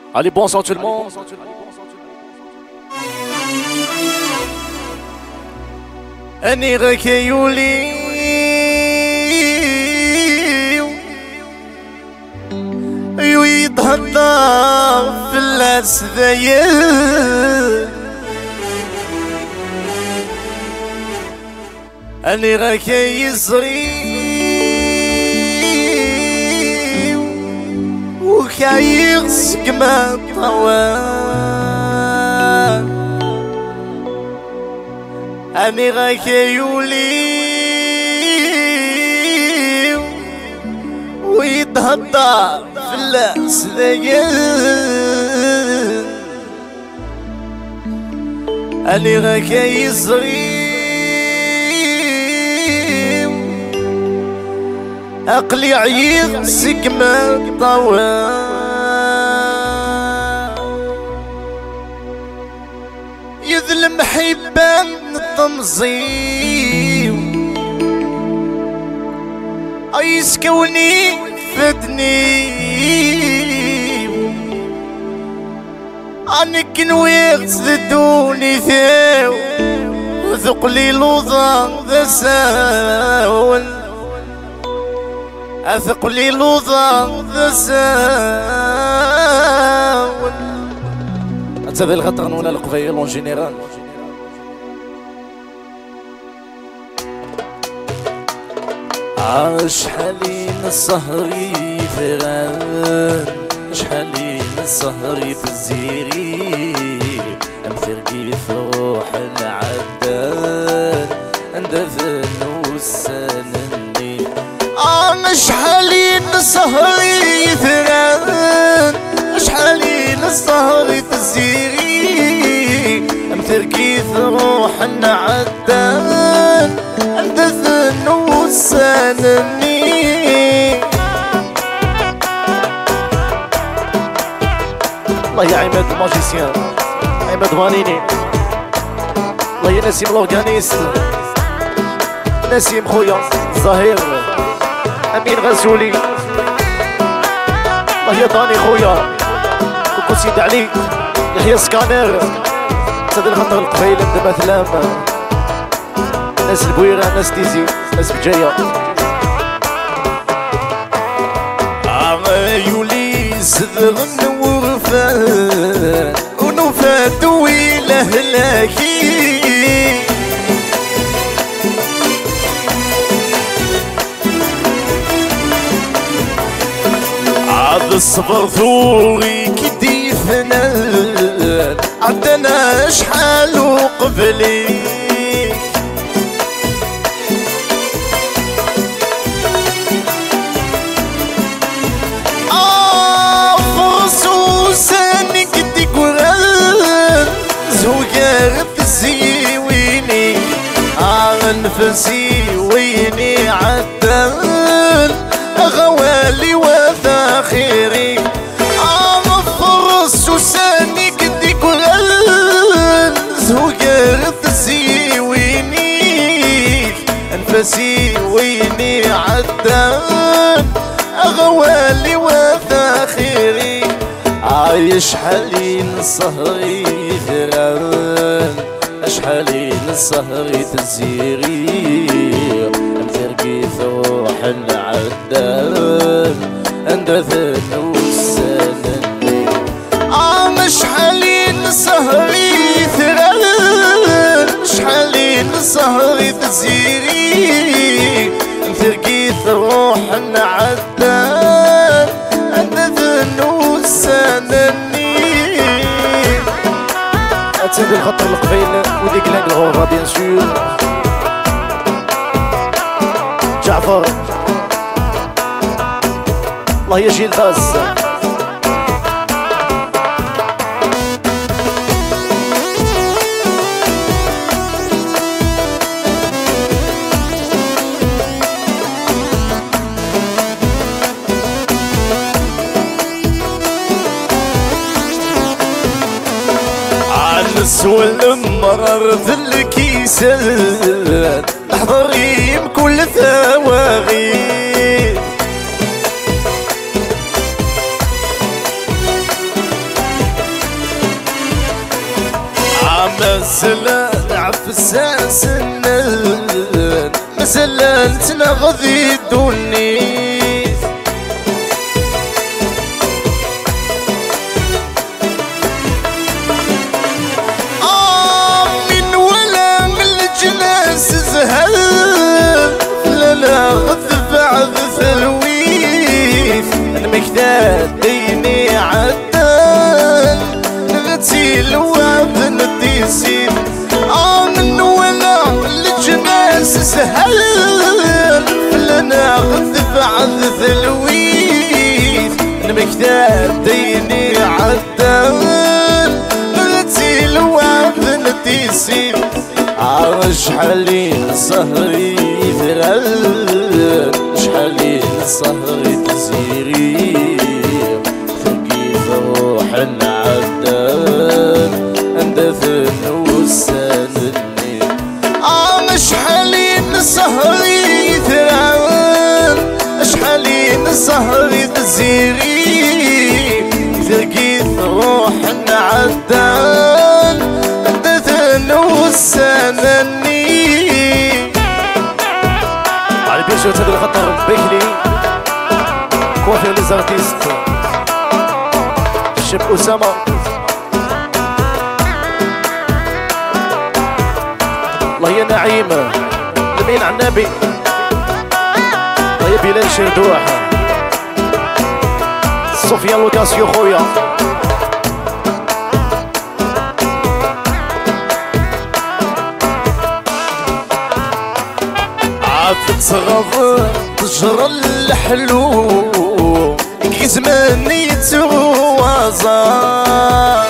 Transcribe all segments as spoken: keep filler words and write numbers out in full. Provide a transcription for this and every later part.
Allez, bonsoir tout le monde. أني ركيولي ويتهضى في الأسذيل أني ركي صغير وكايغسك ما طوال أني غاكيولي ويتهضى في الأسذيل أني غاكي صغير عقلي عيغسك ما طوال يظلم حبان التنظيم يسكوني فدني عنك نويغ تدوني ثاو وثقلي لوضا ذا ساول أثقلي لوضا ذا ساول أتبع الغطرن ولا القفيل اون جينيرال شحالين السهري فغان شحالين السهري في الزيري أمثرقي في روح العدان اندفن والسنني أنا شحالين السهري فغان شحالين السهري في الزيري أمثرقي في روح العدان اندفن والسنني الله يا عماد الماجيسيان عماد بانيني الله يا نسيم الاورغانيست نسيم خويا زهير امين غزولي الله يا داني خويا كوكو سيد علي يحيى سكانير سيد الخطر القبيل دابا ثلام ناس البويره ناس تيزي ناس بجايه عيولي صدغن ورفان ونفات ويله هلاكي عاد الصبر ثوري كدي فنان عندنا شحال وقبلي زيويني أنفسي ويني عدل غوالي وذاخري أغفرس وساني كدي كل زوجرت زيويني أنفسي ويني عدل غوالي وذاخري عايش حالين صهري غران اشحالين الصهري تزيري امثرقي ثوح العدان اندثن والسنني عام شحالين الصهري ثران شحالين الصهري تزيري امثرقي ثوح العدان اندثن والسنني أتسد الخط القبيل وديك لانغورا بيان سور جعفر الله يجي الباز نسوى المرر في الكيسان احضري بكل ثواغي مازال عفسان سنن مازال تنغذي الدنيا آه من ولا من الجناس زهل لا غذ بعد ثلويث المكتاد ديني عدل نغتي الواب نديسين آه من ولا الجناس سهل لنا غذ بعد ثلويث المكتاد ديني عدل نغتي الواب نديسين شحالين سهري ثغل شحالين سهري تزيري ثقيف روح العدل اندثن وساندني اه شحالين سهري ثغل شحالين سهري تزيري ثقيف روح العدل اندثن وساندني بيجو هذا الخطر بكلي كوافير لي زارتيست الشاب أسامة الله يا نعيم لمين عنابي الله يا بلال شردوح سفيان لوكاسيو خويا تغض تجرى الحلو كزماني توازا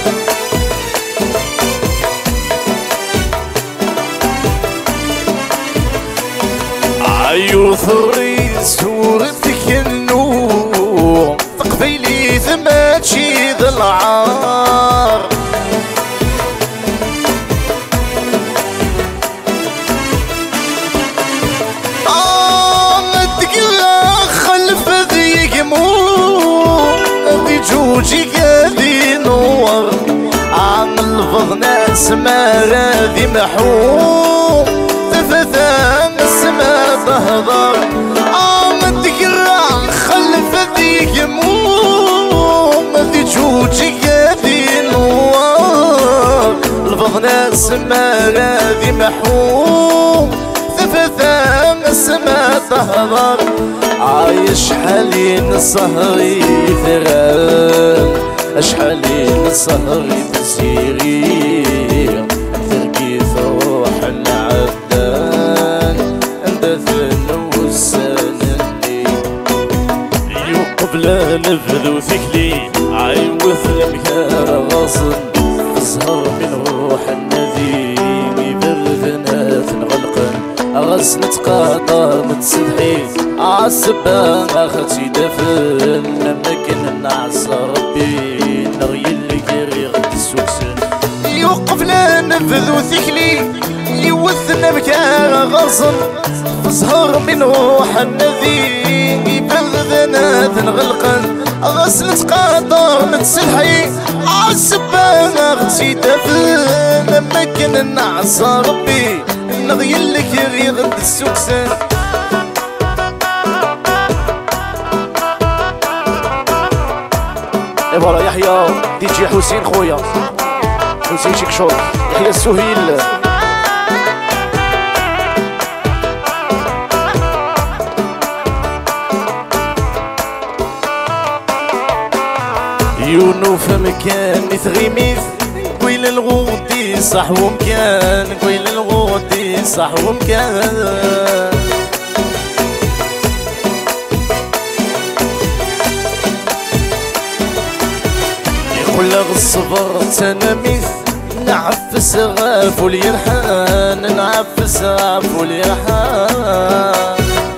عيو ثري صورتك النور تقبيلي ثماتشي ذا العار جوجي قاذي نور عن الفض ناس ما راذي محوم تفثان السما تهضر عم تقرا خلف ذيك موم ذي جوجي قاذي نور الفض ناس ما راذي محوم تفثان السما تهضر عايش حالين السهري ثغال اشحالين السهري تسيري تركيث روح العدان اندثن وسانني يو قبل نفذو ثكلي عيوث المكار غاصن تزهر من روح النذيم بردنات غلقا أغس نتقاطر نتسدحي عالسبان أختي دفن لما كنا نعصى ربي نغيي اللي كيري غد السوسن يوقف لا نفذو ثكلي يوثنا بكار غصن فزهر من روح النذيم بردنات غلقا أغس نتقاطر نتسدحي عالسبان أختي دفن لما كنا نعصى ربي نغيي اللي كيري غد السوسن اي فوالا يحيى دي جي حسين خويا حسين شكشور يحيى السهيل يونو فمكان مثغيميث قويل الغودي صح ومكان قويل الغودي صح ومكان كل الصبر تنميث نعفس غاف واليرحان نعفس غاف واليرحان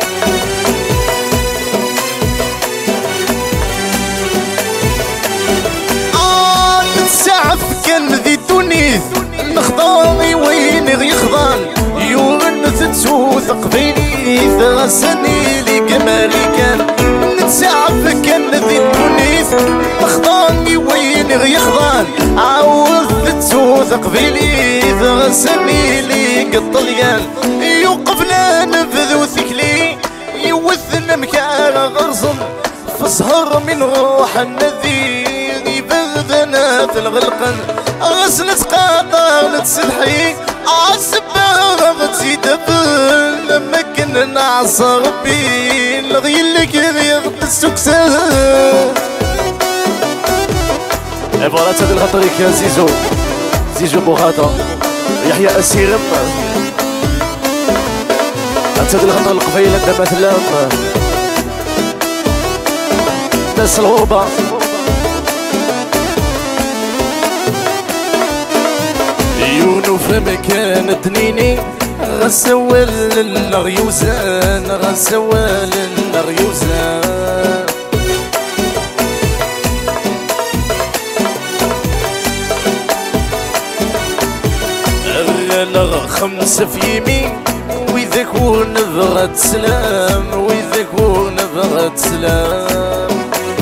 آه نتسعف كان ذي تونيث نخضاني وين يخضان يورن تتوثق بيني ثغسني لي كمالي كان نتسعف كان ذي تونيث نخضاني راني وين يخضان عاود توثق بيلي تغسمي لي الطليان يوقف لا نبذو ثكلي يوثنا مكان غرزم في سهر من روح النذير يبردنا في الغلقن غسلت قاطر نتسلحي عالسبارة غتيدبل لما كنا نعصر بين لغيلك ريغ السكسان. اي فوالا تهدي الخطريك يا زيزو زيزو بوغاطا يحيى اسيرم تهدي الخطر القبيلة دابا ثلام ناس الغربة يونو في مكان تنيني غسول الريوزان غسول الريوزان الرجال خمسة في يمين ويذاك ونبغى سلام ويذاك ونبغى سلام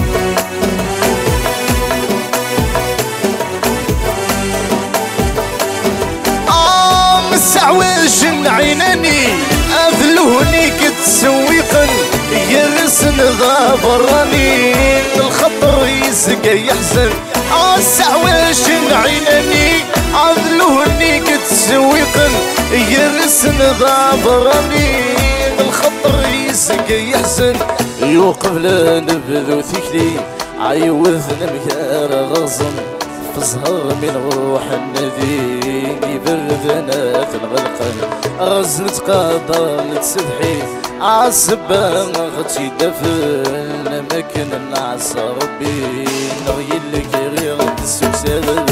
مسعوج عيناني اذلوني كتسويقن يرسن ذا براني الخطر يسقى يحزن مسعوج عيناني اذلوني كتسويقن يرسن ذا براني الخطر يسقى يحزن يوقف لا نبذو ثكلي عيوذنا مكار غصن في سهر من روح النذير يبردنا في الغلقن غزلت قادر نتسبحي عالسبان غتي دفن ما كنا نعصر بين نغيلك غير السكسان.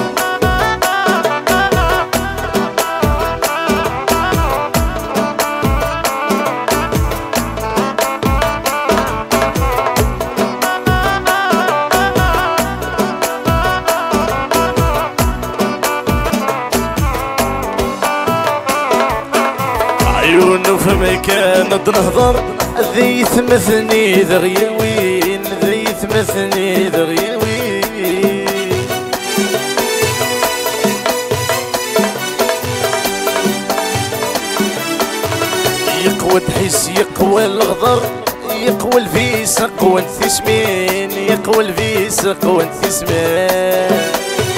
عيونه في مكان نهضر ذي ثمثني ذغيوين ذي ثمثني ذغيوين يقوى تحس يقوى الغضر يقوى الفيس قوى الثسمين يقوى الفيس قوى الثسمين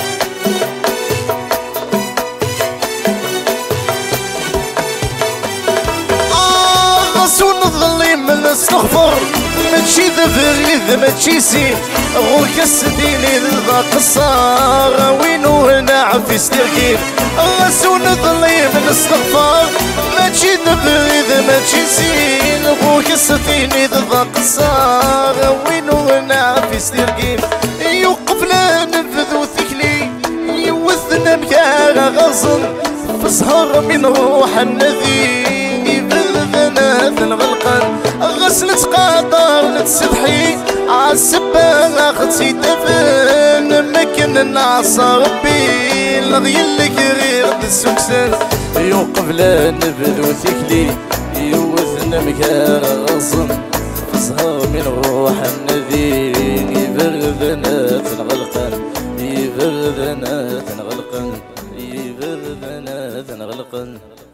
ونظلم نستغفر ماشي ذفر إذا ما تشيسي غوك السديني ذا قصار وينو هنا عفيس تركين غسو نظلم نستغفر ماشي ذفر إذا ما تشيسي غوك السديني ذا قصار وينو هنا عفيس تركين يوقف لا ننفذو ثكلي يوثنا مكان غصن في سهر من روح النذير يبردنا في الغلقن غسلت قاطر نتسبحي عالسبان غتي دفن ما كنا نعصر بين لغيلك غير السكسان يوقف لا نبذو ثكلي يوثنا مكان غصن في سهر من روح النذير يبردنا في الغلقن يبردنا في الغلقن يبردنا في الغلقن